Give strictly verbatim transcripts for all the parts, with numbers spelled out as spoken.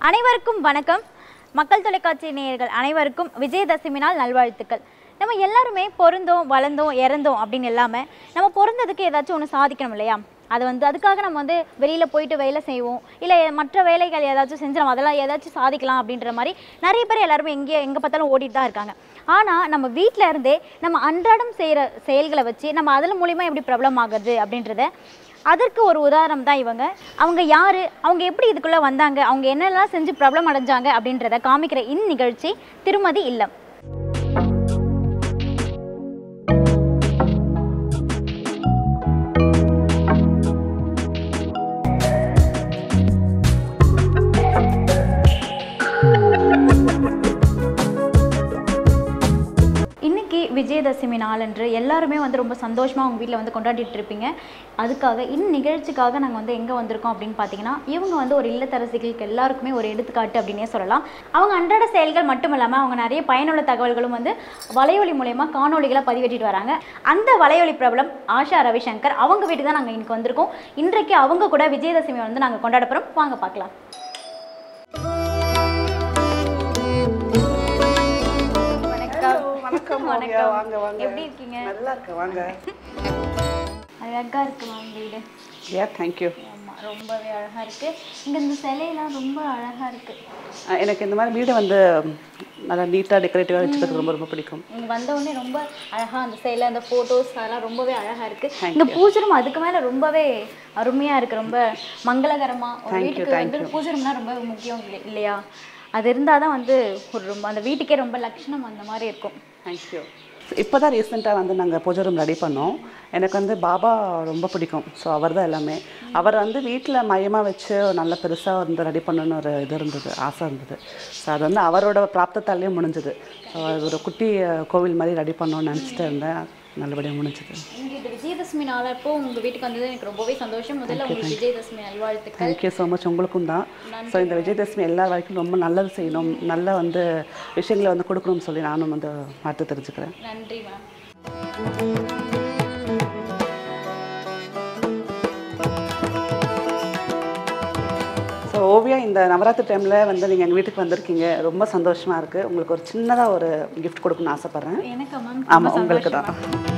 அனைவருக்கும் வணக்கம். மக்கள் தொலைக்காட்சி நேயர்கள் அனைவருக்கும் விஜயதசமி நாள் நல்வாழ்த்துக்கள். நம்ம எல்லாருமே பொருந்தோம் வளர்ந்தோம் இறந்தோம் அப்படின்னு இல்லாமல் நம்ம பொருந்ததுக்கு ஏதாச்சும் ஒன்று சாதிக்கணும் இல்லையா? அது வந்து அதுக்காக நம்ம வந்து வெளியில் போயிட்டு வேலை செய்வோம், இல்லை மற்ற வேலைகள் ஏதாச்சும் செஞ்சு நம்ம அதெல்லாம் ஏதாச்சும் சாதிக்கலாம் அப்படின்ற மாதிரி நிறைய பேர் எல்லாருமே எங்கே எங்கே பார்த்தாலும் ஓடிட்டு தான் இருக்காங்க. ஆனால் நம்ம வீட்டில் இருந்தே நம்ம அன்றாடம் செய்கிற செயல்களை வச்சு நம்ம அதில் மூலிமா எப்படி பிரபலம் ஆகுது அப்படின்றத அதற்கு ஒரு உதாரணம் தான் இவங்க. அவங்க யார், அவங்க எப்படி இதுக்குள்ளே வந்தாங்க, அவங்க என்னெல்லாம் செஞ்சு பிரபலம் அடைஞ்சாங்க அப்படின்றத காமிக்கிற இந்நிகழ்ச்சி திருமதி இல்லம். விஜயதசமி நாளன்று எல்லாருமே வந்து ரொம்ப சந்தோஷமாக அவங்க வீட்டில் வந்து கொண்டாடிட்டு இருப்பீங்க. அதுக்காக இந்நிகழ்ச்சிக்காக நாங்கள் வந்து எங்கே வந்திருக்கோம் அப்படின்னு பார்த்தீங்கன்னா, இவங்க வந்து ஒரு இல்லத்தரசிகளுக்கு எல்லாருக்குமே ஒரு எடுத்துக்காட்டு அப்படின்னே சொல்லலாம். அவங்க அன்றாட செயல்கள் மட்டும் இல்லாமல் அவங்க நிறைய பயனுள்ள தகவல்களும் வந்து வலையொலி மூலயமா காணொலிகளாக பதிவேற்றிட்டு வராங்க. அந்த வலையொலி பிரபலம் ஆஷா ரவிசங்கர் அவங்க வீட்டுக்கு தான் நாங்கள் இன்னைக்கு வந்திருக்கோம். இன்றைக்கு அவங்க கூட விஜயதசமி வந்து நாங்கள் கொண்டாட போகிறோம். வாங்க பார்க்கலாம். எப்படி இருக்கீங்க? நல்லா இருக்கு. வாங்க. அழகா இருக்கு மேம் வீடு. Yeah thank you. ஆமா, ரொம்பவே அழகா இருக்கு. இங்க இந்த சிலையெல்லாம் ரொம்ப அழகா இருக்கு. எனக்கு இந்த மாதிரி வீடு வந்து நல்லா நீட்டா டெக்கரேட்டிவா வச்சிருக்கிறது ரொம்ப ரொம்ப பிடிக்கும். இங்க வந்த உடனே ரொம்ப அழகா அந்த சிலை, அந்த போட்டோஸ் அதெல்லாம் ரொம்பவே அழகா இருக்கு. இந்த பூஜை ரூம் அதுக்கு மேல ரொம்பவே அருமையா இருக்கு. ரொம்ப மங்களகரமா. ஒரு வீட்டுக்கு வந்து பூஜை ரூம்னா ரொம்ப முக்கியம் இல்லையா? அது இருந்தால் தான் வந்து ஒரு ரொம்ப அந்த வீட்டுக்கே ரொம்ப லட்சணம் அந்த மாதிரி இருக்கும். தேங்க்யூ. இப்போ தான் ரீசெண்டாக வந்து நாங்கள் பூஜை ரூம் ரெடி பண்ணோம். எனக்கு வந்து பாபா ரொம்ப பிடிக்கும். ஸோ அவர் தான் எல்லாமே. அவர் வந்து வீட்டில் மையமாக வச்சு நல்ல பெருசாக வந்து ரெடி பண்ணணுன்னு ஒரு இது இருந்தது, ஆசை இருந்தது. ஸோ அது வந்து அவரோட பிராப்தத்தாலேயும் முடிஞ்சது. ஸோ அது ஒரு குட்டி கோவில் மாதிரி ரெடி பண்ணணும்னு நினச்சிட்டு இருந்தேன். நல்லபடியாக முடிஞ்சது. இந்த விஜயதசமி நாளப்போ உங்கள் வீட்டுக்கு வந்தது எனக்கு ரொம்பவே சந்தோஷம். முதல்ல உங்களுக்கு விஜயதசமி நல்வாழ்த்துக்கள். Thank you so much. உங்களுக்கும் தான். ஸோ இந்த விஜயதசமி எல்லா வரைக்கும் ரொம்ப நல்லது செய்யணும், நல்ல வந்து விஷயங்களை வந்து கொடுக்கணும்னு சொல்லி நானும் வந்து பார்த்து தெரிஞ்சுக்கிறேன். நன்றி மேம். ஸோ ஓவியா, இந்த நவராத்திரி டைமில் வந்து நீங்கள் எங்கள் வீட்டுக்கு வந்திருக்கீங்க. ரொம்ப சந்தோஷமாக இருக்குது. உங்களுக்கு ஒரு சின்னதாக ஒரு கிஃப்ட் கொடுக்கணும்னு ஆசைப்பட்றேன். எனக்கு மேம். ஆமாம், உங்களுக்கு தான்.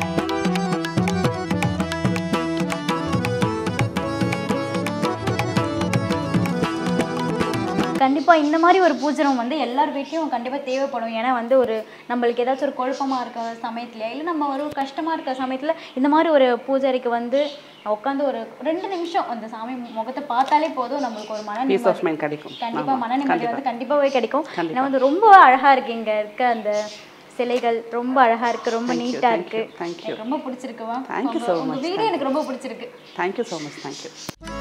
கண்டிப்பாக இந்த மாதிரி ஒரு பூஜை ரூம் வந்து எல்லார் வீட்லையும் கண்டிப்பாக தேவைப்படும். ஏன்னா வந்து ஒரு நம்மளுக்கு ஏதாச்சும் ஒரு குழப்பமாக இருக்க சமயத்தில், இல்லை நம்ம ஒரு கஷ்டமாக இருக்க சமயத்தில் இந்த மாதிரி ஒரு பூஜைக்கு வந்து உட்காந்து ஒரு ரெண்டு நிமிஷம் அந்த சாமி முகத்தை பார்த்தாலே போதும், நம்மளுக்கு ஒரு மன நிம்மதி கிடைக்கும். கண்டிப்பாக மன நிம்மதி வந்து கண்டிப்பாகவே கிடைக்கும். ஏன்னா வந்து ரொம்ப அழகாக இருக்குது. இங்கே இருக்க அந்த சிலைகள் ரொம்ப அழகாக இருக்குது, ரொம்ப நீட்டாக இருக்குது. எனக்கு ரொம்ப பிடிச்சிருக்குவா. Thank you so much. வீடு எனக்கு ரொம்ப பிடிச்சிருக்கு. Thank you so much. தேங்க்யூ.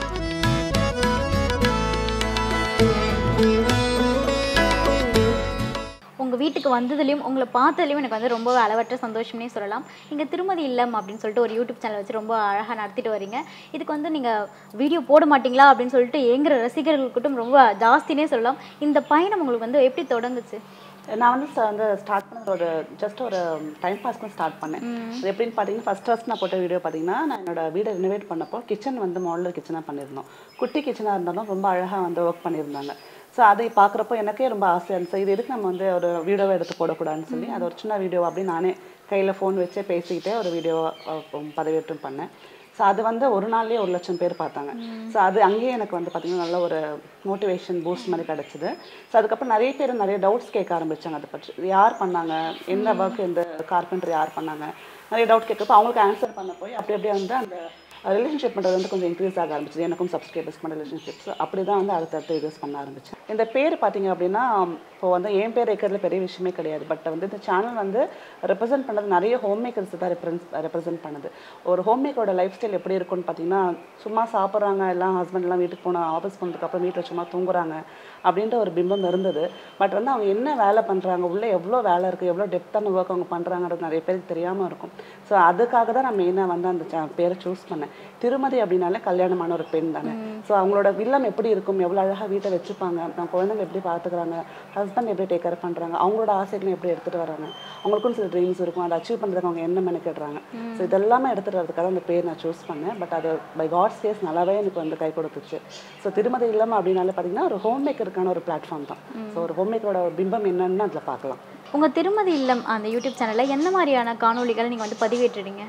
உங்கள் வீட்டுக்கு வந்ததுலேயும் உங்களை பார்த்ததுலேயும் எனக்கு வந்து ரொம்ப அளவற்ற சந்தோஷம்னே சொல்லலாம். இங்கே திருமதி இல்லம் அப்படின்னு சொல்லிட்டு ஒரு யூடியூப் சேனல் வச்சு ரொம்ப அழகாக நடத்திட்டு வரீங்க. இதுக்கு வந்து நீங்கள் வீடியோ போட மாட்டிங்களா அப்படின்னு சொல்லிட்டு ஏங்குற ரசிகர்களுக்கிட்டும் ரொம்ப ஜாஸ்தினே சொல்லலாம். இந்த பயணம் உங்களுக்கு வந்து எப்படி தொடங்குச்சு? நான் வந்து வந்து ஸ்டார்ட் பண்ண ஒரு ஜஸ்ட் ஒரு டைம் பாஸ்க்கு ஸ்டார்ட் பண்ணேன். அது எப்படின்னு பார்த்தீங்கன்னா, ஃபஸ்ட் ஃபஸ்ட் நான் போட்ட வீடியோ பார்த்தீங்கன்னா, நான் என்னோட வீடை ரினோவேட் பண்ணப்போ கிச்சன் வந்து மாடலர் கிச்சனாக பண்ணியிருந்தோம். குட்டி கிச்சனாக இருந்தாலும் ரொம்ப அழகாக வந்து ஒர்க் பண்ணியிருந்தாங்க. ஸோ அதை பார்க்குறப்போ எனக்கே ரொம்ப ஆசையாக இருந்துச்சு. இது எதுக்கு நம்ம வந்து ஒரு வீடியோவை எடுத்து போடக்கூடாதுன்னு சொல்லி அது ஒரு சின்ன வீடியோ அப்படின்னு நானே கையில் ஃபோன் வச்சே பேசிக்கிட்டே ஒரு வீடியோ பதிவேற்றம் பண்ணேன். ஸோ அது வந்து ஒரு நாள்லேயே ஒரு லட்சம் பேர் பார்த்தாங்க. ஸோ அது அங்கேயே எனக்கு வந்து பார்த்திங்கன்னா நல்ல ஒரு மோட்டிவேஷன் பூஸ்ட் மாதிரி கிடச்சிது. ஸோ அதுக்கப்புறம் நிறைய பேர் நிறைய டவுட்ஸ் கேட்க ஆரம்பித்தாங்க. அதை பற்றி இது யார் பண்ணாங்க, எந்த ஒர்க், இந்த கார்பெண்டர் யார் பண்ணாங்க, நிறைய டவுட் கேட்குறப்போ அவங்களுக்கு ஆன்சர் பண்ண போய் அப்படி அப்படியே வந்து அந்த ரிலேஷன்ஷிப் பண்ணுறது வந்து கொஞ்சம் இன்க்ரீஸ் ஆக ஆரம்பிச்சிது. எனக்கும் சப்ஸ்கிரைபர்ஸ் பண்ண ரிலேஷன்ஷிப்ஸ் அப்படி தான் வந்து அடுத்தடுத்து வீடியோஸ் பண்ண ஆரம்பித்தேன். இந்த பேர் பார்த்திங்க அப்படின்னா, இப்போ வந்து என் பேர் இருக்கிறதுல பெரிய விஷயமே கிடையாது. பட் வந்து இந்த சேனல் வந்து ரெப்ரசென்ட் பண்ணது நிறைய ஹோம் மேக்கர்ஸ் தான் ரெப்ரஸ் ரெப்ரசென்ட் பண்ணுது. ஒரு ஹோம் மேக்கரோட லைஃப் ஸ்டைல் எப்படி இருக்குன்னு பார்த்தீங்கன்னா, சும்மா சாப்பிட்றாங்க, எல்லாம் ஹஸ்பண்ட்லாம் வீட்டுக்கு போனால் ஆஃபீஸ் போனதுக்கப்புறம் வீட்டில் சும்மா தூங்குறாங்க அப்படின்ற ஒரு பிம்பம் இருந்தது. பட் வந்து அவங்க என்ன வேலை பண்ணுறாங்க, உள்ளே எவ்வளோ வேலை இருக்குது, எவ்வளோ டெப்த்தான ஒர்க் அவங்க பண்ணுறாங்கிறது நிறைய பேருக்கு தெரியாமல் இருக்கும். ஸோ அதுக்காக தான் நான் மெயினாக வந்து அந்த பேரை சூஸ் பண்ணேன். திருமதி அப்படின்னாலே கல்யாணமான ஒரு பெண் தானே. ஸோ அவங்களோட இல்லம் எப்படி இருக்கும், எவ்வளோ அழகாக வீட்டை வச்சுப்பாங்க, நம்ம குழந்தைங்க எப்படி பார்த்துக்கிறாங்க, ஹஸ்பண்ட் எப்படி டேக் கேர் பண்ணுறாங்க, அவங்களோட ஆசைகளும் எப்படி எடுத்துகிட்டு வராங்க, அவங்களுக்கும் சில ட்ரீம்ஸ் இருக்கும், அதை அச்சீவ் பண்ணுறதுக்கு அவங்க என்ன மெனக்கிடுறாங்க. ஸோ இதெல்லாமே எடுத்துகிட்டு வரதுக்காக அந்த பேர் நான் சூஸ் பண்ணேன். பட் அது பை காட்ஸ் கேஸ் நல்லாவே எனக்கு வந்து கை கொடுத்துச்சு. ஸோ திருமதி இல்லம் அப்படின்னாலே பார்த்தீங்கன்னா ஒரு ஹோம் மேக்கருக்கான ஒரு பிளாட்ஃபார்ம் தான். ஸோ ஒரு ஹோம் மேக்கரோட பிம்பம் என்னன்னு அதில் பார்க்கலாம். உங்கள் திருமதி இல்லம் அந்த யூடியூப் சேனலில் என்ன மாதிரியான காணொலிகள் நீங்கள் வந்து பதிவேற்றுறீங்க?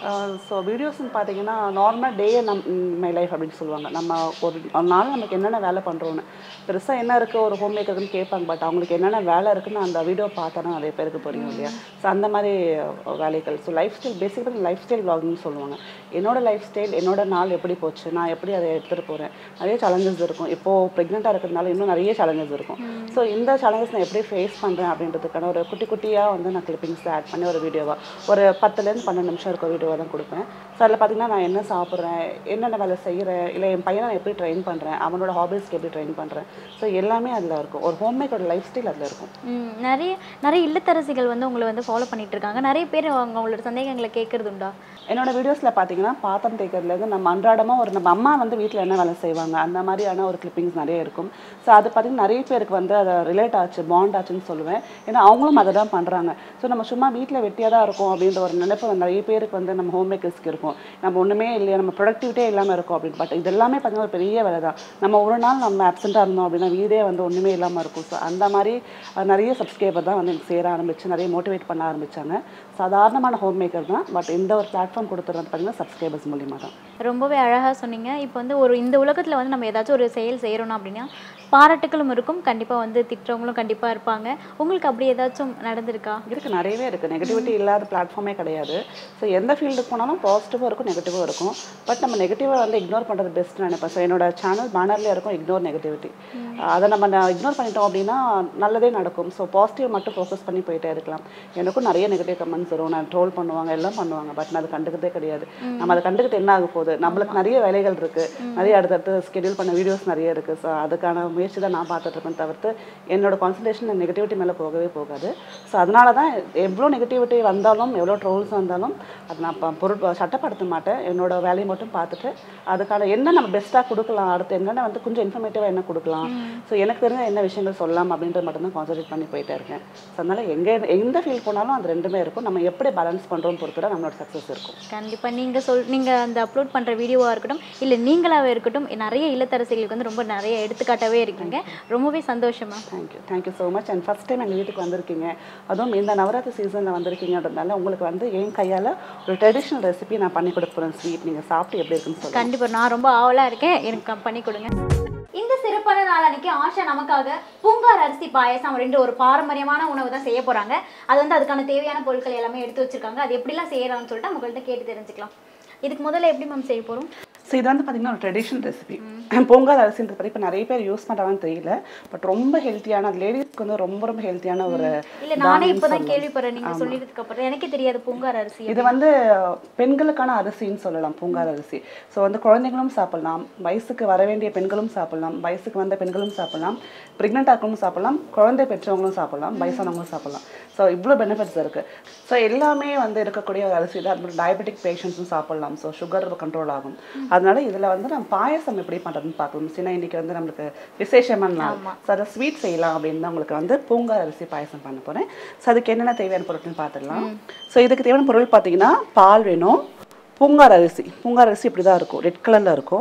ஸோ வீடியோஸ்ன்னு பார்த்தீங்கன்னா நார்மல் டே நம் மை லைஃப் அப்படின்னு சொல்லுவாங்க. நம்ம ஒரு நாள் நமக்கு என்னென்ன வேலை பண்ணுறோன்னு பெருசாக என்ன இருக்குது ஒரு ஹோம் மேக்கர்னு கேட்பாங்க. பட் அவங்களுக்கு என்னென்ன வேலை இருக்குன்னு அந்த வீடியோ பார்த்தோன்னா நிறைய பேருக்கு புரியும் இல்லையா. ஸோ அந்த மாதிரி வேலைகள். So lifestyle basically lifestyle வ்ளாகிங்னு சொல்லுவாங்க. என்னோட லைஃப் ஸ்டைல் என்னோட நாள் எப்படி போச்சு, நான் எப்படி அதை எடுத்துகிட்டு போகிறேன், நிறைய சேலஞ்சஸ் இருக்கும். இப்போது ப்ரெக்னெண்ட்டாக இருக்கிறதுனால இன்னும் நிறைய சேலஞ்சஸ் இருக்கும். ஸோ இந்த சேலஞ்சஸ் நான் எப்படி ஃபேஸ் பண்ணுறேன் அப்படின்றதுக்கான ஒரு குட்டி குட்டியாக வந்து நான் கிளிப்பிங்ஸ் ஆட் பண்ணி ஒரு வீடியோவாக ஒரு பத்துலேருந்து பன்னெண்டு நிமிஷம் இருக்க வீடியோவாக தான் கொடுப்பேன். ஸோ அதில் பார்த்திங்கன்னா நான் என்ன சாப்பிட்றேன், என்னென்ன வேலை செய்கிறேன், இல்லை என் பையனை நான் எப்படி ட்ரெயின் பண்ணுறேன், அவனோட ஹாபீஸ்க்கு எப்படி ட்ரெயின் பண்ணுறேன். ஸோ எல்லாமே அதில் இருக்கும். ஒரு ஹோம் மேக்கரோட லைஃப் ஸ்டைல் அதில் இருக்கும். நிறைய நிறைய இல்லத்தரசிகள் வந்து உங்களை வந்து ஃபாலோ பண்ணிட்டு இருக்காங்க. நிறைய பேர் அவங்க அவங்களோட சந்தேகங்களை கேட்கறது உண்டா? என்னோட வீடியோஸில் பார்த்தீங்கன்னா பாத்திரம் தேய்க்கிறதுலேருந்து நம்ம அன்றாடமாக ஒரு நம்ம அம்மா வந்து வீட்டில் என்ன வேலை செய்வாங்க அந்த மாதிரியான ஒரு கிளிப்பிங்ஸ் நிறைய இருக்கும். ஸோ அது பார்த்திங்கன்னா நிறைய பேருக்கு வந்து அதை ரிலேட் ஆச்சு, பாண்ட் ஆச்சுன்னு சொல்லுவேன். ஏன்னா அவங்களும் அதை தான் பண்ணுறாங்க. ஸோ நம்ம சும்மா வீட்டில் வெட்டியாக தான் இருக்கும் அப்படின்ற ஒரு நினைப்பு நிறைய பேருக்கு வந்து நம்ம ஹோம் மேக்கர்ஸ்க்கு இருக்கும். நம்ம ஒன்றுமே இல்லையா, நம்ம ப்ரொடக்டிவிட்டியே இல்லாமல் இருக்கும் அப்படின்னு. பட் இது எல்லாமே பார்த்திங்கன்னா ஒரு பெரிய வேலை தான். நம்ம ஒரு நாள் நம்ம ஆப்சென்ட்டாக இருந்தோம் அப்படின்னா வீடே வந்து ஒன்றுமே இல்லாமல் இருக்கும். ஸோ அந்த மாதிரி நிறைய சப்ஸ்கிரைபர் தான் வந்து எனக்கு சேர ஆரம்பிச்சு நிறைய மோட்டிவேட் பண்ண ஆரம்பித்தாங்க. சாதாரணமான ஹோம் மேக்கர் தான். பட் இந்த ஒரு பிளாட்ஃபார்ம் கொடுத்துறது பார்த்தீங்கன்னா சப்ஸ்கிரைபர்ஸ் மூலியமாக தான். ரொம்பவே அழகாக சொன்னீங்க. இப்போ வந்து ஒரு இந்த உலகத்தில் வந்து நம்ம ஏதாச்சும் ஒரு செயல் செய்கிறோம் அப்படின்னா பாராட்டுகளும் இருக்கும், கண்டிப்பாக வந்து திட்டுறவங்களும் கண்டிப்பாக இருப்பாங்க. உங்களுக்கு அப்படி ஏதாச்சும் நடந்திருக்கா? இருக்குது, நிறையவே இருக்குது. நெகட்டிவிட்டி இல்லாத பிளாட்ஃபார்மே கிடையாது. ஸோ எந்த ஃபீல்டுக்கு போனாலும் பாசிட்டிவாக இருக்கும், நெகட்டிவாக இருக்கும். பட் நம்ம நெகட்டிவாக வந்து இக்னோர் பண்ணுறது பெஸ்ட்னு நினைப்பேன். ஸோ என்னோட சேனல் பேனர்லேயே இருக்கும் இக்னோர் நெகட்டிவிட்டி. அதை நம்ம இக்னோர் பண்ணிட்டோம் அப்படின்னா நல்லதே நடக்கும். ஸோ பாசிட்டிவ் மட்டும் ஃபோக்கஸ் பண்ணி போயிட்டே இருக்கலாம். எனக்கும் நிறைய நெகட்டிவ் கமெண்ட்ஸ் வரும், நான் ட்ரோல் பண்ணுவாங்க, எல்லாம் பண்ணுவாங்க. பட் நான் அதை கண்டுக்கிறதே கிடையாது. நம்ம அதை கண்டுக்கிட்டு என்ன ஆக போகுது, நம்மளுக்கு நிறைய வேலைகள் இருக்குது, நிறைய அடுத்தடுத்து ஸ்கெடியூல் பண்ண வீடியோஸ் நிறைய இருக்குது. ஸோ அதுக்கான முயற்சி தான் நான் பார்த்துட்டு இருக்கேன் தவிர்த்து என்னோட கான்சன்ட்ரேஷன் நெகட்டிவிட்டி மேலே போகவே போகாது. ஸோ அதனால தான் எவ்வளோ நெகட்டிவிட்டி வந்தாலும் எவ்வளோ ட்ரோல்ஸ் வந்தாலும் அதை நான் பொருட் சட்டப்படுத்த மாட்டேன். என்னோட வேலையை மட்டும் பார்த்துட்டு அதுக்கான என்ன நம்ம பெஸ்ட்டாக கொடுக்கலாம், அடுத்து என்னென்ன வந்து கொஞ்சம் இன்ஃபர்மேட்டிவாக என்ன கொடுக்கலாம், ஸோ எனக்கு தெரிஞ்ச என்ன விஷயங்கள் சொல்லலாம் அப்படின்றது மட்டும்தான் கான்சன்ட்ரேட் பண்ணி போயிட்டே இருக்கேன். ஸோ அதனால் எங்கே எந்த ஃபீல்ட் போனாலும் அது ரெண்டுமே இருக்கும். நம்ம எப்படி பேலன்ஸ் பண்ணுறோம் பொறுத்து தான் நம்மளோட சக்ஸஸ் இருக்கும். கண்டிப்பாக நீங்கள் சொல் நீங்கள் அந்த அப்லோட் பண்ணுற வீடியோவாக இருக்கட்டும் இல்லை நீங்களாகவே இருக்கட்டும் நிறைய இல்லத்தரசிகளுக்கு வந்து ரொம்ப நிறைய எடுத்துக்காட்டாகவே இருக்கீங்க. ரொம்பவே சந்தோஷமா. Thank you thank you so much. And first time எங்கள் வீட்டுக்கு வந்திருக்கீங்க, அதுவும் இந்த நவராத்திரி சீசனில் வந்திருக்கீங்கன்றதுனால உங்களுக்கு வந்து என் கையால் ஒரு ட்ரெடிஷ்னல் ரெசிபி நான் பண்ணி கொடுக்க போகிறேன். ஸ்வீட் நீங்கள் சாப்பிட்டு எப்படி இருக்குன்னு சொல்லுங்கள். கண்டிப்பாக நான் ரொம்ப ஆவலாக இருக்கேன், எனக்கு பண்ணி கொடுங்க. இந்த சிறப்பான நாள் அன்னைக்கு ஆஷா நமக்காக பூங்கார் அரிசி பாயசம் அப்படின்ற ஒரு பாரம்பரியமான உணவு தான் செய்ய போகிறாங்க. அது வந்து அதுக்கான தேவையான பொருட்கள் எல்லாமே எடுத்து வச்சிருக்காங்க. அது எப்படிலாம் செய்யறாங்கன்னு சொல்லிட்டு உங்கள்கிட்ட கேட்டு தெரிஞ்சுக்கலாம். இதுக்கு முதல்ல எப்படி மேம் செய்ய போகிறோம்? ஸோ இது வந்து பார்த்திங்கன்னா ஒரு ட்ரெடிஷ்னல் ரெசிபி. பொங்கல் அரிசின்றது பற்றி இப்போ நிறைய பேர் யூஸ் பண்ணுறாங்கன்னு தெரியல. பட் ரொம்ப ஹெல்த்தியான, அது லேடிஸ்க்கு வந்து ரொம்ப ரொம்ப ஹெல்த்தியான ஒரு. இல்லை நானே இப்போ தான் கேள்விப்படுறேன் நீங்கள் சொல்லிட்டதுக்கு அப்புறம். எனக்கே தெரியாது பூங்கார் அரிசி. இது வந்து பெண்களுக்கான அரிசின்னு சொல்லலாம் பூங்கார் அரிசி. ஸோ வந்து குழந்தைங்களும் சாப்பிட்லாம், வயசுக்கு வர வேண்டிய பெண்களும் சாப்பிட்லாம், வயசுக்கு வந்த பெண்களும் சாப்பிட்லாம், ப்ரெக்னென்ட் ஆக்கணும் சாப்பிட்லாம், குழந்தை பெற்றவங்களும் சாப்பிட்லாம், வயசானவங்களும் சாப்பிட்லாம். ஸோ இவ்வளோ பெனிஃபிட்ஸ் இருக்குது. ஸோ எல்லாமே வந்து இருக்கக்கூடிய ஒரு அரிசி தான். அது டயபெட்டிக் பேஷண்ட்ஸும் சாப்பிட்லாம். ஸோ சுகர் கண்ட்ரோல் ஆகும். அதனால இதில் வந்து நம்ம பாயசம் எப்படி பண்ணுறதுன்னு பார்க்கணும். சின்ன இன்றைக்கி வந்து நம்மளுக்கு விசேஷமான நாள். ஸோ அதை ஸ்வீட் செய்யலாம் அப்படின்னு தான் உங்களுக்கு வந்து பூங்கார் அரிசி பாயசம் பண்ண போகிறேன். ஸோ அதுக்கு என்னென்ன தேவையான பொருட்கள்னு பார்த்துடலாம். ஸோ இதுக்கு தேவையான பொருள் பார்த்தீங்கன்னா பால் வேணும், பூங்கார் அரிசி. பூங்கார் அரிசி இப்படி தான் இருக்கும், ரெட் கலரில் இருக்கும்.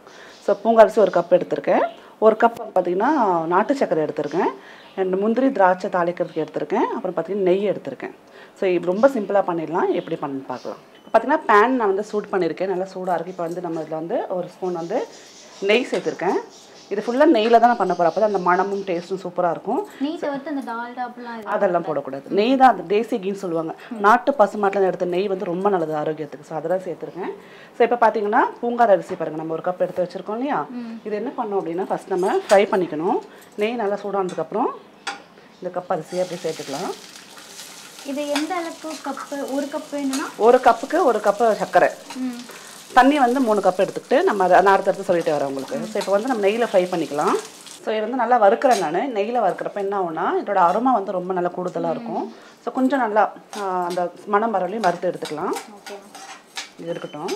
ஸோ பூங்கார் அரிசி ஒரு கப் எடுத்திருக்கேன். ஒரு கப் பார்த்திங்கன்னா நாட்டு சக்கரை எடுத்திருக்கேன். ரெண்டு முந்திரி திராட்சை தாளிக்கிறதுக்கு எடுத்திருக்கேன். அப்புறம் பார்த்திங்கன்னா நெய் எடுத்திருக்கேன். ஸோ இது ரொம்ப சிம்பிளாக பண்ணிடலாம். எப்படி பண்ணு பார்க்கலாம். இப்போ பார்த்திங்கன்னா பேன் நான் வந்து சூட் பண்ணியிருக்கேன், நல்லா சூடாக இருக்குது. இப்போ வந்து நம்ம இதில் வந்து ஒரு ஸ்பூன் வந்து நெய் சேர்த்துருக்கேன். இது ஃபுல்லாக நெய்யில் தான் நான் பண்ண போகிறேன். அப்போ தான் அந்த மணமும் டேஸ்ட்டும் சூப்பராக இருக்கும். அதெல்லாம் போடக்கூடாது. நெய் தான் அந்த தேசி கீன்னு சொல்லுவாங்க. நாட்டு பசுமாட்டில் எடுத்த நெய் வந்து ரொம்ப நல்லது ஆரோக்கியத்துக்கு. ஸோ அதெல்லாம் சேர்த்துருக்கேன். ஸோ இப்போ பார்த்தீங்கன்னா பூங்கார் அரிசி பாருங்கள், நம்ம ஒரு கப் எடுத்து வச்சுருக்கோம் இல்லையா. இது என்ன பண்ணோம் அப்படின்னா ஃபஸ்ட் நம்ம ஃப்ரை பண்ணிக்கணும். நெய் நல்லா சூடானதுக்கப்புறம் இந்த கப் அரிசியை அப்படி சேர்த்துக்கலாம். இது எந்த அளவுக்கு கப்பு? ஒரு கப்பு என்னன்னா ஒரு கப்புக்கு ஒரு கப்பு சர்க்கரை, தண்ணி வந்து மூணு கப் எடுத்துக்கிட்டு நம்ம அதை நான் அடுத்தடுத்து சொல்லிட்டு வரேன் உங்களுக்கு. ஸோ இப்போ வந்து நம்ம நெய்யில் ஃப்ரை பண்ணிக்கலாம். ஸோ ஸோ இது வந்து நல்லா வறுக்கிறேன் நான். நெய்யில் வறுக்கிறப்ப என்ன ஆகும்னா இதோட அரோமா வந்து ரொம்ப நல்லா கூடுதலாக இருக்கும். ஸோ கொஞ்சம் நல்லா அந்த மணம் வரலையும் வறுத்து எடுத்துக்கலாம். ஓகே, இது இருக்கட்டும்.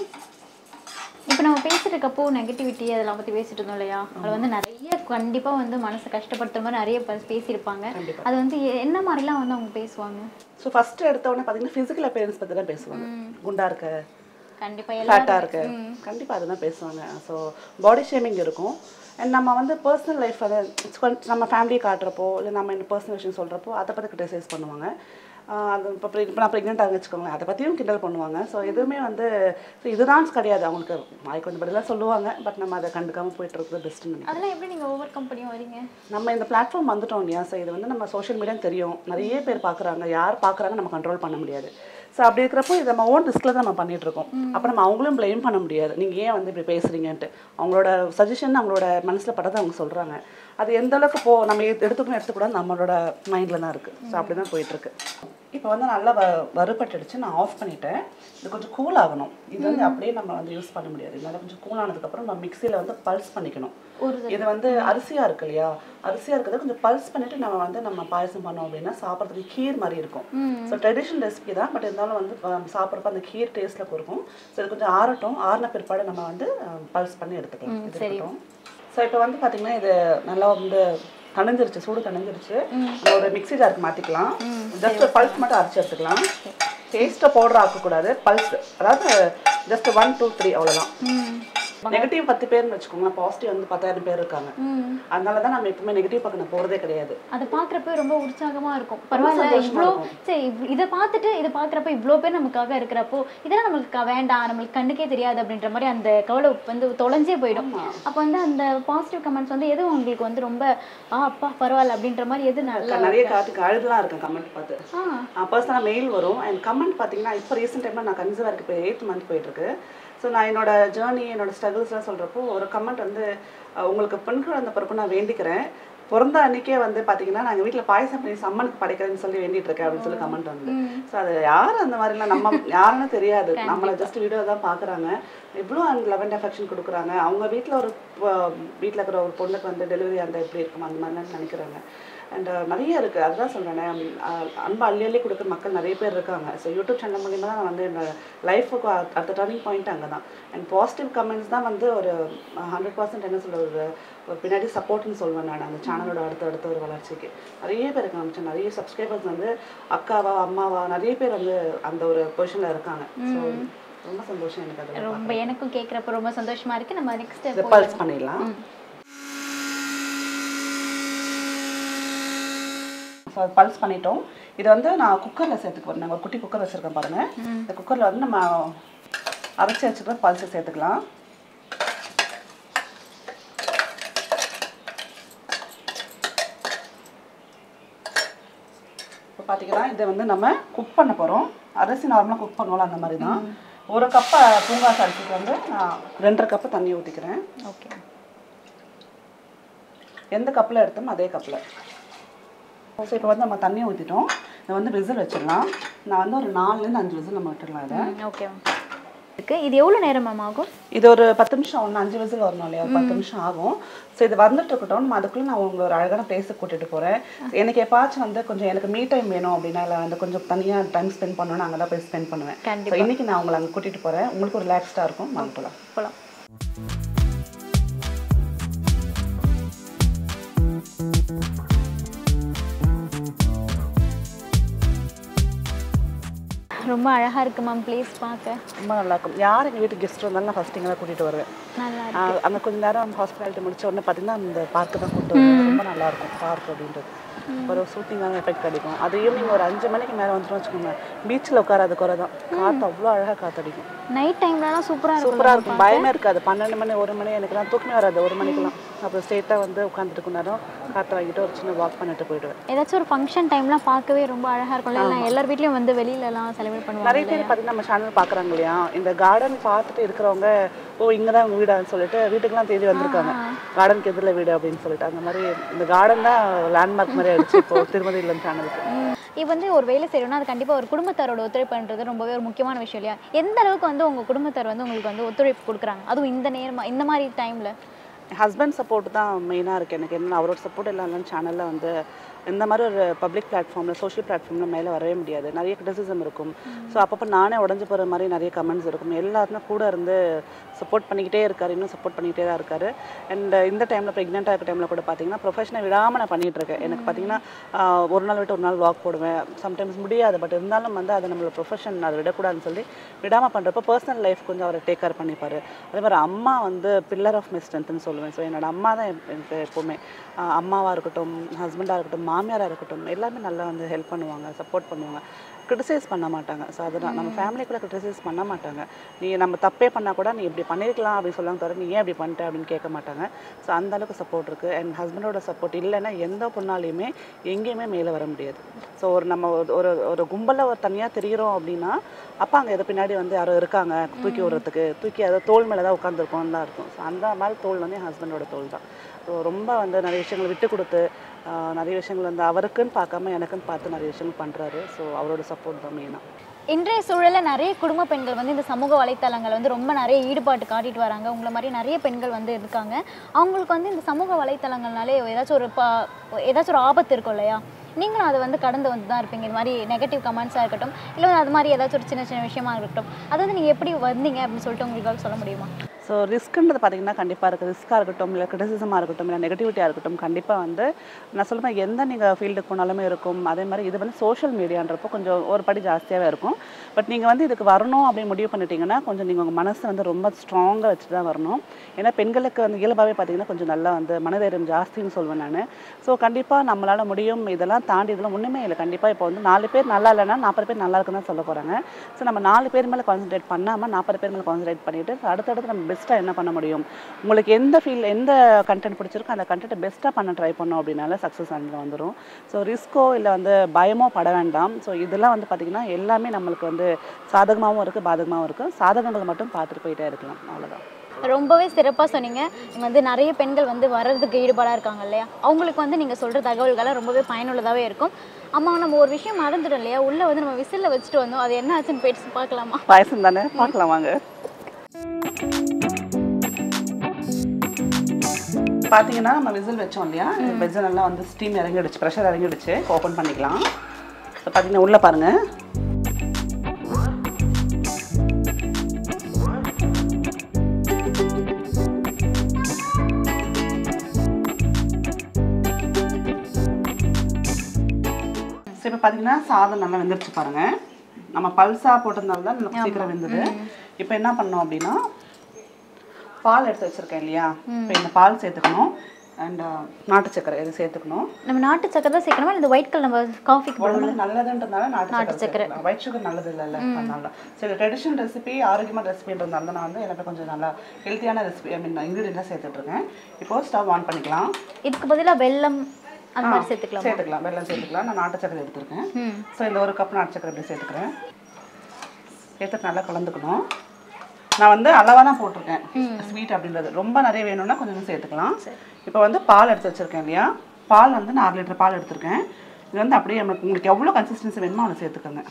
இப்போ நம்ம பேசிட்டு இருக்கப்போ நெகட்டிவிட்டி அதெல்லாம் பற்றி பேசிட்டு இருந்தோம் இல்லையா, அது வந்து நிறைய கண்டிப்பாக வந்து மனசை கஷ்டப்படுத்துற மாதிரி நிறைய பேசியிருப்பாங்க. அது வந்து என்ன மாதிரிலாம் வந்து அவங்க பேசுவாங்க? ஸோ ஃபஸ்ட்டு எடுத்தவொடனே பார்த்தீங்கன்னா ஃபிசிக்கல் அப்பியரன்ஸ் பற்றி தான் பேசுவாங்க. குண்டா இருக்க, கண்டிப்பாக ஃபேட்டாக இருக்கு, கண்டிப்பாக அதுதான் பேசுவாங்க. ஸோ பாடி ஷேமிங் இருக்கும். அண்ட் நம்ம வந்து பர்சனல் லைஃப் அதை நம்ம ஃபேமிலியை காட்டுறப்போ இல்லை நம்ம இந்த பர்சனல் விஷயம் சொல்கிறப்போ அதை பற்றி கிரிட்டிசைஸ் பண்ணுவாங்க. அது இப்போ இப்போ நான் ப்ரெக்னெண்ட்டாக வச்சுக்கோங்களேன், அதை பற்றியும் கிண்டல் பண்ணுவாங்க. ஸோ எதுவுமே வந்து ஸோ இதுதான் கிடையாது, அவங்களுக்கு வாய்க்கு கொஞ்சம் பதிலாக சொல்லுவாங்க. பட் நம்ம அதை கண்டுக்காமல் போயிட்டு இருக்கிறது பெஸ்ட்டுன்னு நினைக்கிறேன். அதெல்லாம் எப்படி நீங்கள் ஓவர் கம் பண்ணி வரீங்க? நம்ம இந்த பிளாட்ஃபார்ம் வந்துட்டோம் இல்லையா, ஸோ இது வந்து நம்ம சோஷியல் மீடியான்னு தெரியும், நிறைய பேர் பார்க்குறாங்க, யார் பார்க்குறாங்க நம்ம கண்ட்ரோல் பண்ண முடியாது. ஸோ அப்படி இருக்கிறப்போ இது நம்ம ஓன் ரிஸ்கில் தான் நம்ம பண்ணிகிட்டு இருக்கோம். அப்போ நம்ம அவங்களும் ப்ளேம் பண்ண முடியாது, நீங்கள் ஏன் வந்து இப்படி பேசுகிறீங்கன்ட்டு. அவங்களோட சஜஷன் அவங்களோட மனசில் பட்டதை அவங்க சொல்கிறாங்க. அது எந்த அளவுக்கு போ நம்ம எடுத்துக்கணும் எடுத்துக்கூடாது நம்மளோட மைண்டில் தான் இருக்குது. ஸோ அப்படி தான் போயிட்டுருக்கு. இப்போ வந்து நல்லா வ வறுபட்டுடுச்சு, நான் ஆஃப் பண்ணிவிட்டேன். இது கொஞ்சம் கூல் ஆகணும். இது வந்து அப்படியே நம்ம வந்து யூஸ் பண்ண முடியாது. இதனால கொஞ்சம் கூல் ஆனதுக்கப்புறம் நம்ம மிக்சியில் வந்து பல்ஸ் பண்ணிக்கணும். இது வந்து அரிசியாக இருக்கு இல்லையா, அரிசியாக இருக்கிறத கொஞ்சம் பல்ஸ் பண்ணிவிட்டு நம்ம வந்து நம்ம பாயசம் பண்ணோம் அப்படின்னா சாப்பிட்றதுக்கு கீர் மாதிரி இருக்கும். ஸோ ட்ரெடிஷ்னல் ரெசிபி தான், பட் இருந்தாலும் வந்து சாப்பிட்றப்ப அந்த கீர் டேஸ்ட்டில் இருக்கும். ஸோ இது கொஞ்சம் ஆறட்டும், ஆறின பிற்பாடு நம்ம வந்து பல்ஸ் பண்ணி எடுத்துக்கலாம். இது இருக்கட்டும். ஸோ இப்போ வந்து பார்த்திங்கன்னா இது நல்லா வந்து தணிஞ்சிருச்சு, சூடு தணிஞ்சிருச்சு. நம்ம ஒரு மிக்ஸி ஜாருக்கு மாற்றிக்கலாம். ஜஸ்ட் பல்ஸ் மட்டும் அரைச்சி எடுத்துக்கலாம். டேஸ்ட்டை பவுடர் ஆக்கக்கூடாது, பல்ஸ், அதாவது ஜஸ்ட் ஒன் டூ த்ரீ அவ்வளோதான். நெகட்டிவ் பத்து பேர்னு வச்சுக்கோங்களேன், பாசிட்டிவ் வந்து பத்தாயிரம் பேர் இருக்காங்க. அதனால தான் நம்ம எப்பவுமே நெகட்டிவ் பக்கம் போகிறதே கிடையாது. அதை பார்க்குறப்ப ரொம்ப உற்சாகமாக இருக்கும். பரவாயில்ல, இவ்வளோ சரி இதை பார்த்துட்டு இதை பார்க்குறப்ப இவ்வளோ பேர் நமக்காக இருக்கிறப்போ இதெல்லாம் நம்மளுக்கு வேண்டாம், நம்மளுக்கு கண்ணுக்கே தெரியாது அப்படின்ற மாதிரி அந்த கவலை வந்து தொலைஞ்சே போயிடும். அப்போ வந்து அந்த பாசிட்டிவ் கமெண்ட்ஸ் வந்து எது உங்களுக்கு வந்து ரொம்ப ஆ அப்பா பரவாயில்ல அப்படின்ற மாதிரி எது நல்லா நிறைய காட்டுக்கு அழுதுலாம் இருக்கும் கமெண்ட் பார்த்து. பர்சனலாக மெயில் வரும். அண்ட் கமெண்ட் பார்த்தீங்கன்னா இப்போ ரீசெண்ட் டைமில் நான் கன்சீவ் ஆகிருக்கு, இப்போ எயித் மந்த் போயிட்டுருக்கு. ஸோ நான் என்னோட ஜேர்னி என்னோட ஸ்ட்ரகிள்ஸ்லாம் சொல்கிறப்போ ஒரு கமெண்ட் வந்து உங்களுக்கு பெண் குழந்தை பிறகு நான் வேண்டிக்கிறேன், பிறந்த அன்றைக்கே வந்து பார்த்தீங்கன்னா நாங்கள் வீட்டில் பாயசம் பண்ணி சம்மனுக்கு படைக்கிறேன்னு சொல்லி வேண்டிட்டு இருக்கேன் அப்படின்னு சொல்லி கமெண்ட் வந்து. ஸோ அது யார் அந்த மாதிரிலாம் நம்ம யாருன்னு தெரியாது, நம்மளை ஜஸ்ட் வீடியோ தான் பார்க்குறாங்க. இவ்வளோ அந்த லெவன் அஃபெக்ஷன் கொடுக்குறாங்க. அவங்க வீட்டில் ஒரு வீட்டில் இருக்கிற ஒரு பொண்ணுக்கு வந்து டெலிவரி அந்த எப்படி இருக்கும் அந்த மாதிரிலாம் நினைக்கிறாங்க. அண்ட் நிறைய இருக்குது. அதுதான் சொல்கிறேன், அன்பு அள்ளி அள்ளி கொடுக்குற மக்கள் நிறைய பேர் இருக்காங்க. ஸோ யூடியூப் சேனல் மூலிமா தான் நான் வந்து என்னோட லைஃபுக்கு அடுத்த டர்னிங் பாயிண்ட் அங்கே தான். அண்ட் பாசிட்டிவ் கமெண்ட்ஸ் தான் வந்து ஒரு ஹண்ட்ரட் பர்சன்ட் என்ன சொல்கிறது ஒரு பின்னாடி சப்போர்ட்னு சொல்வேன் நான் அந்த சேனலோட அடுத்த அடுத்த ஒரு வளர்ச்சிக்கு. நிறைய பேர் இருக்காங்க, நிறைய சப்ஸ்கிரைபர்ஸ் வந்து அக்காவா அம்மாவா நிறைய பேர் வந்து அந்த ஒரு பொசிஷனில் இருக்காங்க. ஸோ ரொம்ப சந்தோஷம் எனக்கு. அது ரொம்ப எனக்கும் கேட்குறப்ப ரொம்ப சந்தோஷமாக இருக்குது. நம்ம நெக்ஸ்ட் பல்ஸ் பண்ணிடலாம். ஸோ பல்ஸ் பண்ணிட்டோம். இது வந்து நான் குக்கரில் சேர்த்துக்கு வரேன். நாங்கள் ஒரு குட்டி குக்கர் வச்சுருக்கேன் பாருங்கள். இந்த குக்கரில் வந்து நம்ம அரைச்சி வச்சுக்கிற பல்ஸை சேர்த்துக்கலாம். இப்போ பார்த்தீங்கன்னா இதை வந்து நம்ம குக் பண்ண போகிறோம். அரிசி நார்மலாக குக் பண்ணுவோம் அந்த மாதிரி தான். ஒரு கப்பை பூங்காசு அரிசிக்கு வந்து நான் ரெண்டரை கப்பு தண்ணி ஊற்றிக்கிறேன். ஓகே, எந்த கப்பில் எடுத்தோம் அதே கப்பில். ஸோ இப்போ வந்து நம்ம தண்ணி ஊற்றிட்டோம். இதை வந்து விசில் வச்சிடலாம். நான் வந்து ஒரு நாலுலேருந்து அஞ்சு விசில் நம்ம விட்டுடலாம் இதை. ஓகே, இது எவ்வளோ நேரம் மேம் ஆகும்? இது ஒரு பத்து நிமிஷம் ஒன்று அஞ்சு விசில் வரணும் இல்லையா, ஒரு பத்து நிமிஷம் ஆகும். ஸோ இது வந்துட்டு இருக்கட்டும். நம்ம அதுக்குள்ளே நான் உங்களை ஒரு அழகான பிளேஸுக்கு கூட்டிகிட்டு போகிறேன். எனக்கு எப்பாச்சும் வந்து கொஞ்சம் எனக்கு மீ டைம் வேணும் அப்படின்னா இல்லை வந்து கொஞ்சம் தனியாக டைம் ஸ்பெண்ட் பண்ணணும்னு அங்கே தான் போய் ஸ்பெண்ட் பண்ணுவேன். ஸோ இன்றைக்கி நான் உங்களை அங்கே கூட்டிகிட்டு போகிறேன். உங்களுக்கு ஒரு ரிலாக்ஸ்டாக இருக்கும். வாங்க போகலாம் போகலாம். ரொம்ப அழகாக இருக்குது மேம் பிளேஸ் பார்க்க. ரொம்ப நல்லாயிருக்கும். யார் எங்கள் வீட்டுக்கு கெஸ்ட் வந்தாலும் நான் ஃபஸ்ட் இங்கே தான் கூட்டிகிட்டு வருவேன். நல்லா அந்த கொஞ்சம் நேரம் ஹாஸ்பிட்டாலிட்டி முடிச்ச உடனே பார்த்தீங்கன்னா அந்த பார்க்கு தான் கூப்பிட்டு வருவேன். ரொம்ப நல்லாயிருக்கும் பார்க் அப்படின்றது. ஒரு சூட்டிங்கான எஃபெக்ட் கிடைக்கும். அது ஈவினிங் ஒரு அஞ்சு மணிக்கு மேலே வந்துடும் வச்சுக்கோங்க, பீச்சில் உட்காராது குறை தான், காற்று அவ்வளோ அழகாக காற்றடிக்கும். நைட் டைம்லலாம் சூப்பராக இருக்கும். சூப்பராக இருக்கும், பயமே இருக்காது. பன்னெண்டு மணி ஒரு மணி எனக்குலாம் தூக்கமே வராது. ஒரு மணிக்கெலாம் அப்புறம் ஸ்ட்ரெயிட்டாக வந்து உட்காந்துட்டு நேரம் காற்று வாங்கிட்டு ஒரு சின்ன வாக் பண்ணிட்டு போயிடுவேன். ஏதாச்சும் ஒரு ஃபங்க்ஷன் டைம்லாம் பார்க்கவே ரொம்ப அழகாக இருக்கும்ல. இல்லை எல்லார் வீட்லேயும் வந்து வெளியிலலாம் செலிப்ரேட் பண்ணுவாங்க. நிறைய பேர் பார்த்தீங்கன்னா நம்ம சேனல் பார்க்குறாங்க இல்லையா, இந்த கார்டன் பார்த்துட்டு இருக்கிறவங்க ஓ இங்கே தான் உங்கள் வீடான்னு சொல்லிட்டு வீட்டுக்கெலாம் தேடி வந்திருக்காங்க. கார்டனுக்கு எதிரில் வீடு அப்படின்னு சொல்லிட்டு அந்த மாதிரி இந்த கார்டன் தான் லேண்ட்மார்க் மாதிரி ஆயிடுச்சு இப்போ திருமதி இல்லம் சேனலுக்கு. இப்போ வந்து ஒரு வேலை செய்யணும்னா அது கண்டிப்பாக ஒரு குடும்பத்தாரோட ஒத்துழைப்புன்றது ரொம்பவே ஒரு முக்கியமான விஷயம் இல்லையா? எந்த அளவுக்கு வந்து உங்கள் குடும்பத்தார் வந்து உங்களுக்கு வந்து ஒத்துழைப்பு கொடுக்குறாங்க, அதுவும் இந்த நேரமாக இந்த மாதிரி டைமில்? ஹஸ்பண்ட் சப்போர்ட் தான் மெயினாக இருக்குது எனக்கு. என்ன அவரோட சப்போர்ட் இல்லாமல் சேனலில் வந்து இந்த மாதிரி ஒரு பப்ளிக் பிளாட்ஃபார்மில் சோஷியல் பிளாட்ஃபார்மில் மேலே வரவே முடியாது. நிறைய கிரிட்டிசிசம் இருக்கும். ஸோ அப்பப்போ நானே உடஞ்சி போகிற மாதிரி நிறைய கமெண்ட்ஸ் இருக்கும். எல்லாருமே கூட இருந்து சப்போர்ட் பண்ணிக்கிட்டே இருக்கார், இன்னும் சப்போர்ட் பண்ணிக்கிட்டே தான் இருக்கார். அண்ட் இந்த டைமில் ப்ரெக்னெண்ட்டாக இருக்க டைமில் கூட பார்த்தீங்கன்னா ப்ரொஃபஷனை விடாமல் நான் பண்ணிகிட்ருக்கேன். எனக்கு பார்த்தீங்கன்னா ஒரு நாள் விட்டு ஒரு நாள் வாக் போடுவேன். சம்டைம்ஸ் முடியாது, பட் இருந்தாலும் வந்து அது நம்மளோட ப்ரொஃபஷன் அதை விடக்கூடாதுன்னு சொல்லி விடாமல் பண்ணுறப்போ பர்சனல் லைஃப் கொஞ்சம் அவரை டேக் கேர் பண்ணிப்பார். அதே மாதிரி அம்மா வந்து பில்லர் ஆஃப் மை ஸ்ட்ரென்த்னு சொல்லுவேன். ஸோ என்னோட அம்மா தான் எனக்கு எப்போவுமே அம்மாவாக இருக்கட்டும், ஹஸ்பண்டாக இருக்கட்டும், மாமியாராக இருக்கட்டும், எல்லாமே நல்லா வந்து ஹெல்ப் பண்ணுவாங்க, சப்போர்ட் பண்ணுவாங்க, கிரிட்டிசைஸ் பண்ண மாட்டாங்க. ஸோ அதுதான் நம்ம ஃபேமிலி கூட கிரிட்டிசைஸ் பண்ண மாட்டாங்க. நீ நம்ம தப்பே பண்ணால் கூட நீ இப்படி பண்ணியிருக்கலாம் அப்படின்னு சொல்லுவாங்க தவிர நீ ஏன் இப்படி பண்ணிட்ட அப்படின்னு கேட்க மாட்டாங்க. ஸோ அந்தளவுக்கு சப்போர்ட் இருக்குது. அண்ட் ஹஸ்பண்டோட சப்போர்ட் இல்லைன்னா எந்த பொண்ணாலையுமே எங்கேயுமே மேலே வர முடியாது. ஸோ ஒரு நம்ம ஒரு ஒரு கும்பலில் ஒரு தனியாக தெரிகிறோம் அப்படின்னா அப்போ அங்கே எது பின்னாடி வந்து யாரோ இருக்காங்க தூக்கி விடுறதுக்கு, தூக்கி அதை தோல் மேலே தான் உட்காந்துருக்கோன்னு தான் இருக்கும். ஸோ அந்த மாதிரி தோல் வந்து என் ஹஸ்பண்டோட தோல் தான். ஸோ ரொம்ப வந்து நிறைய விஷயங்களை விட்டு கொடுத்து நிறைய விஷயங்கள் வந்து அவருக்குன்னு பார்க்காம எனக்குன்னு பார்த்து நிறைய விஷயங்கள் பண்ணுறாரு. ஸோ அவரோட சப்போர்ட் தான் மெயினாக. இன்றைய சூழலில் நிறைய குடும்ப பெண்கள் வந்து இந்த சமூக வலைத்தளங்கள் வந்து ரொம்ப நிறைய ஈடுபாட்டு காட்டிட்டு வராங்க. உங்களை மாதிரி நிறைய பெண்கள் வந்து இருக்காங்க. அவங்களுக்கு வந்து இந்த சமூக வலைத்தளங்கள்னாலே ஏதாச்சும் ஒரு பா ஏதாச்சும் ஒரு ஆபத்து இருக்கும் இல்லையா? நீங்களும் அதை வந்து கடந்து வந்து தான் இருப்பீங்க. இது மாதிரி நெகட்டிவ் கமெண்ட்ஸாக இருக்கட்டும், இல்லை அது மாதிரி ஏதாச்சும் ஒரு சின்ன சின்ன விஷயமா இருக்கட்டும், அது வந்து நீங்கள் எப்படி வந்தீங்க அப்படின்னு சொல்லிட்டு உங்களுக்கு சொல்ல முடியுமா? ஸோ ரிஸ்க்குன்றது பார்த்திங்கன்னா கண்டிப்பாக இருக்குது. ரிஸ்க்காக இருக்கட்டும், இல்லை கிரிட்டிசிசமாக இருக்கட்டும், இல்லை நெகட்டிவிட்டியாக இருக்கட்டும், கண்டிப்பாக வந்து நான் சொல்லுவேன் எந்த நீங்கள் ஃபீல்டுக்கு போனாலுமே இருக்கும். அதே மாதிரி இது வந்து சோஷியல் மீடியான்றப்போ கொஞ்சம் ஒரு படி ஜாஸ்தியாகவே இருக்கும். பட் நீங்கள் வந்து இதுக்கு வரணும் அப்படின்னு முடிவு பண்ணிட்டீங்கன்னா கொஞ்சம் நீங்கள் உங்கள் மனசை வந்து ரொம்ப ஸ்ட்ராங்காக வச்சுட்டு தான் வரணும். ஏன்னா பெண்களுக்கு வந்து இயல்பாகவே பார்த்திங்கன்னா கொஞ்சம் நல்லா வந்து மனதைரியம் ஜாஸ்தின்னு சொல்வேன் நான். ஸோ கண்டிப்பாக நம்மளால் முடியும். இதெல்லாம் தாண்டி இதெல்லாம் ஒன்றுமே இல்லை. கண்டிப்பாக இப்போ வந்து நாலு பேர் நல்லா இல்லைன்னா நாற்பது பேர் நல்லா இருக்குன்னு தான் சொல்ல போகிறாங்க. ஸோ நம்ம நாலு பேர் மேலே கான்சன்ட்ரேட் பண்ணாமல் நாற்பது பேர் மேலே கான்சன்ட்ரேட் பண்ணிவிட்டு அடுத்தடுத்து நம்ம பெஸ்ட்டாக என்ன பண்ண முடியும், உங்களுக்கு எந்த ஃபீல் எந்த கண்டென்ட் பிடிச்சிருக்கோ அந்த கண்டென்ட்டை பெஸ்ட்டாக பண்ண ட்ரை பண்ணோம் அப்படின்னால சக்ஸஸ் அதில் வந்துடும். ஸோ ரிஸ்க்கோ இல்லை வந்து பயமோ பட வேண்டாம். ஸோ இதெல்லாம் வந்து பார்த்திங்கன்னா எல்லாமே நம்மளுக்கு வந்து சாதகமாகவும் இருக்குது, பாதகமாகவும் இருக்குது. சாதகங்கள் மட்டும் பார்த்துட்டு போயிட்டே இருக்கலாம், அவ்வளோதான். ரொம்பவே சிறப்பாக சொன்னீங்க. நீங்கள் வந்து நிறைய பெண்கள் வந்து வர்றதுக்கு ஈடுபாடாக இருக்காங்க இல்லையா? அவங்களுக்கு வந்து நீங்கள் சொல்கிற தகவல்கள்லாம் ரொம்பவே பயனுள்ளதாகவே இருக்கும். அம்மா நம்ம ஒரு விஷயம் மறந்துடும் இல்லையா? உள்ளே வந்து நம்ம விசிலில் வச்சுட்டு வந்தோம், அது என்ன ஆச்சுன்னு போயிட்டு பார்க்கலாமா? பாயசம் தானே, பார்க்கலாம் வாங்க. பார்த்தீங்கன்னா நம்ம விசில் வச்சோம் இல்லையா, விசில் நல்லா வந்து ஸ்டீம் இறங்கிடுச்சு, ப்ரெஷர் இறங்கிடுச்சு. ஓப்பன் பண்ணிக்கலாம். ஸோ பார்த்தீங்கன்னா உள்ளே பாருங்கள். ஸோ இப்போ பார்த்தீங்கன்னா சாதம் நல்லா வெந்துருச்சு பாருங்கள். நம்ம பல்ஸாக போட்டதுனால தான் நமக்கு சீக்கிரம் வெந்தது. இப்போ என்ன பண்ணோம் அப்படின்னா பால் எடுத்து வச்சுருக்கேன் இல்லையா, இப்போ இந்த பால் சேர்த்துக்கணும். அண்ட் நாட்டு சக்கரை இது சேர்த்துக்கணும். நம்ம நாட்டு சக்கரை தான் சேர்க்கணுமா? இந்த ஒயிட் கலர் நம்ம காஃபிக்கு போடுறது நல்லதுன்றதுனால நாட்டு சக்கரை. ஒயிட் சுகர் நல்லது இல்லைல்ல, அதனால சரி ட்ரெடிஷனல் ரெசிபி ஆரோக்கியமான ரெசிபின்றதுனால தான் நான் வந்து எனக்கு கொஞ்சம் நல்லா ஹெல்த்தியான ரெசிபி ஐ மீன் இன்க்ரீடியன்ட்லாம் சேர்த்துட்ருக்கேன். இப்போது ஸ்டவ் ஆன் பண்ணிக்கலாம். இதுக்கு பதிலாக வெல்லம் அந்த மாதிரி சேர்த்துக்கலாம் சேர்த்துக்கலாம் வெல்லம் சேர்த்துக்கலாம். நான் நாட்டு சக்கரை எடுத்துருக்கேன். ஸோ இந்த ஒரு கப் நாட்டு சக்கரை இப்படி சேர்த்துக்கிறேன். சேர்த்துட்டு நல்லா கலந்துக்கணும். நான் வந்து அளவாக தான் போட்டிருக்கேன் ஸ்வீட் அப்படின்றது. ரொம்ப நிறைய வேணும்னா கொஞ்சம் சேர்த்துக்கலாம். இப்போ வந்து பால் எடுத்து வச்சுருக்கேன் இல்லையா, பால் வந்து நான் அரை லிட்டர் பால் எடுத்துருக்கேன். இது வந்து அப்படியே நம்மளுக்கு உங்களுக்கு எவ்வளோ கன்சிஸ்டன்சி வேணுமோ அதை சேர்த்துக்கோங்க.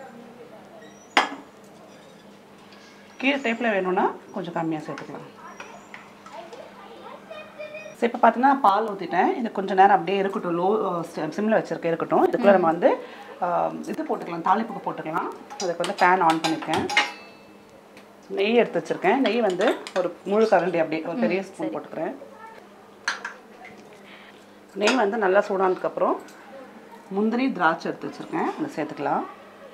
கீரை டைப்பில் வேணும்னா கொஞ்சம் கம்மியாக சேர்த்துக்கலாம். சரி இப்போ பார்த்தீங்கன்னா பால் ஊற்றிட்டேன். இது கொஞ்சம் நேரம் அப்படியே இருக்கட்டும், லோ சிம்மில் வச்சுருக்கேன் இருக்கட்டும். இதுக்குள்ளே நம்ம வந்து இது போட்டுக்கலாம், தாளிப்புக்கு போட்டுக்கலாம். அதுக்கு வந்து பேன் ஆன் பண்ணியிருக்கேன். நெய் எடுத்து வச்சுருக்கேன். நெய் வந்து ஒரு முழு கரண்டி அப்படியே ஒரு பெரிய ஸ்பூன் போட்டுக்கிறேன். நெய் வந்து நல்லா சூடானதுக்கப்புறம் முந்திரி திராட்சை எடுத்து வச்சுருக்கேன், அதை சேர்த்துக்கலாம்.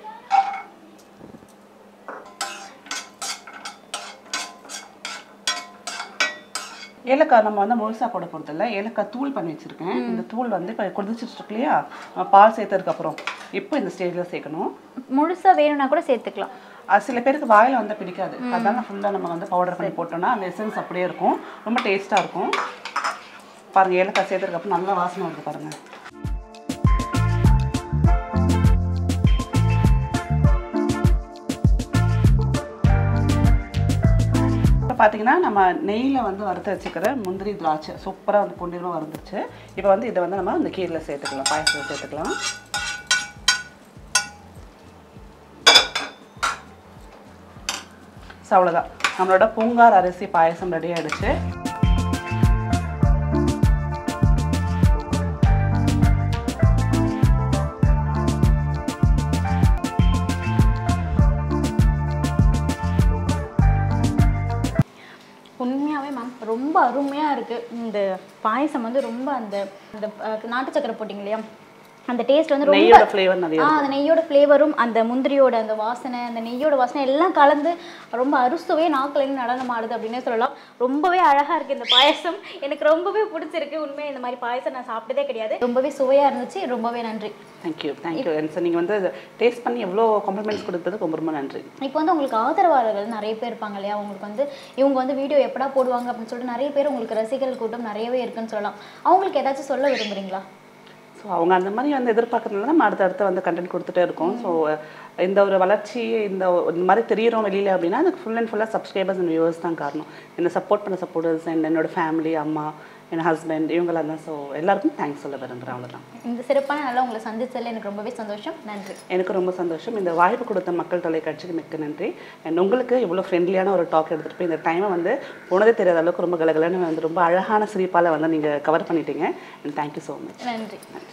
ஏலக்காய் நம்ம வந்து முழுசாக போட போகிறதில்ல, ஏலக்காய் தூள் பண்ணி வச்சுருக்கேன். இந்த தூள் வந்து இப்போ கொதிச்சுட்டு இல்லையா, பால் சேர்த்ததுக்கப்புறம் இப்போ இந்த ஸ்டேஜில் சேர்க்கணும். முழுசாக வேணும்னா கூட சேர்த்துக்கலாம். சில பேருக்கு வாயில் வந்து பிடிக்காது, அதனால ஃபுல்லாக நம்ம வந்து பவுடர் பண்ணி போட்டோம்னா அந்த எசன்ஸ் அப்படியே இருக்கும், ரொம்ப டேஸ்ட்டாக இருக்கும். பாருங்கள் ஏலக்காய் சேர்த்துறதுக்கப்புறம் நல்லா வாசனை இருக்குது பாருங்கள். இப்போ பார்த்தீங்கன்னா நம்ம நெய்யில் வந்து வறுத்து வச்சுக்கிற முந்திரி திராட்சை சூப்பராக வந்து பொன்னிறமாக வறுந்துருச்சு. இப்போ வந்து இதை வந்து நம்ம இந்த கீரையில் சேர்த்துக்கலாம், பாயசத்தில் சேர்த்துக்கலாம். அவ்வளோதான், நம்மளோட பூங்கார் அரிசி பாயசம் ரெடி ஆகிடுச்சு. அருமையாக இருக்குது. இந்த பாயசம் வந்து ரொம்ப அந்த அந்த நாட்டு சக்கரை போட்டிங்க இல்லையா, அந்த டேஸ்ட் வந்து ரொம்ப ஃப்ளேவர் நிறைய. ஆ அந்த நெய்யோட ஃப்ளேவரும் அந்த முந்திரியோட அந்த வாசனை அந்த நெய்யோட வாசனை எல்லாம் கலந்து ரொம்ப அறுசுவே நாக்கில் நடனம் ஆடுது அப்படின்னே சொல்லலாம். ரொம்பவே அழகாக இருக்குது இந்த பாயசம். எனக்கு ரொம்பவே பிடிச்சிருக்கு. உண்மையாக இந்த மாதிரி பாயசம் நான் சாப்பிட்டதே கிடையாது. ரொம்பவே சுவையாக இருந்துச்சு. ரொம்பவே நன்றி. Thank you thank you sir. நீங்கள் வந்து டேஸ்ட் பண்ணி எவ்வளோ காம்ப்ளிமெண்ட்ஸ் கொடுத்ததுக்கு ரொம்ப ரொம்ப நன்றி. இப்போ வந்து உங்களுக்கு ஆதரவாளர்கள் நிறைய பேர் இருப்பாங்க இல்லையா, உங்களுக்கு வந்து இவங்க வந்து வீடியோ எப்படா போடுவாங்க அப்படின்னு சொல்லிட்டு நிறைய பேர் உங்களுக்கு ரசிகர்கள் கூட்டம் நிறையவே இருக்குன்னு சொல்லலாம். அவங்களுக்கு ஏதாச்சும் சொல்ல விரும்புகிறீங்களா? ஸோ அவங்க அந்த மாதிரி வந்து எதிர்பார்க்கறதுனால நம்ம அடுத்தடுத்து வந்து கண்டென்ட் கொடுத்துட்டே இருக்கோம். ஸோ இந்த ஒரு வளர்ச்சி இந்த இந்த மாதிரி தெரியிறோம் வெளியில் அப்படின்னா அதுக்கு ஃபுல் அண்ட் ஃபுல்லாக சப்ஸ்கிரைபர்ஸ் அண்ட் வியூவர்ஸ் தான் காரணம். என்னை சப்போர்ட் பண்ண சப்போர்ட்டர்ஸ் அண்ட் என்னோட ஃபேமிலி, அம்மா, என் ஹஸ்பண்ட், இவங்களாம் தான். ஸோ எல்லாருக்கும் தேங்க்ஸ் சொல்ல விரும்புகிறேன். அவ்வளோதான். இந்த சிறப்பான நல்லா உங்களை சந்திச்சதில் எனக்கு ரொம்பவே சந்தோஷம். நன்றி. எனக்கு ரொம்ப சந்தோஷம். இந்த வாய்ப்பு கொடுத்த மக்கள் தொலைக்காட்சிக்கு மிக்க நன்றி. அண்ட் உங்களுக்கு இவ்வளோ ஃப்ரெண்ட்லியான ஒரு டாக் எடுத்துகிட்டு போய் இந்த டைமை வந்து போனதே தெரியாத அளவுக்கு ரொம்ப கலகலன்னு வந்து ரொம்ப அழகான சிரிப்பால் வந்து நீங்கள் கவர் பண்ணிட்டீங்க. And thank you so much. நன்றி.